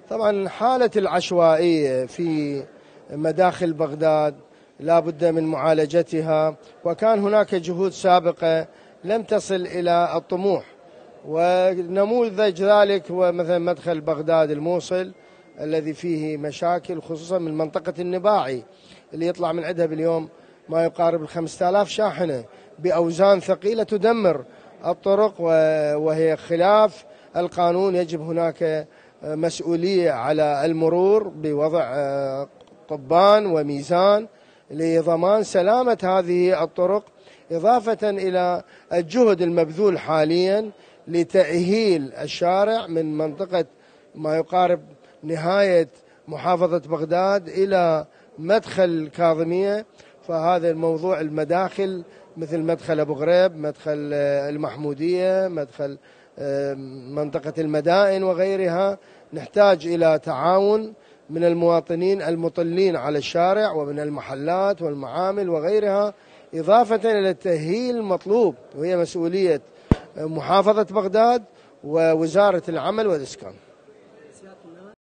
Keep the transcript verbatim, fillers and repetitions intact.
طبعا حالة العشوائية في مداخل بغداد لا بد من معالجتها، وكان هناك جهود سابقة لم تصل إلى الطموح، ونموذج ذلك هو مثلا مدخل بغداد الموصل الذي فيه مشاكل خصوصا من منطقة النباعي اللي يطلع من عندها باليوم ما يقارب الخمسة آلاف شاحنة بأوزان ثقيلة تدمر الطرق، وهي خلاف القانون. يجب هناك مسؤولية على المرور بوضع قضبان وميزان لضمان سلامة هذه الطرق، إضافة إلى الجهد المبذول حاليا لتأهيل الشارع من منطقة ما يقارب نهاية محافظة بغداد إلى مدخل الكاظمية. فهذا الموضوع المداخل مثل مدخل أبو غريب، مدخل المحمودية، مدخل منطقة المدائن وغيرها، نحتاج إلى تعاون من المواطنين المطلين على الشارع ومن المحلات والمعامل وغيرها، إضافة إلى التأهيل المطلوب، وهي مسؤولية محافظة بغداد ووزارة العمل والإسكان.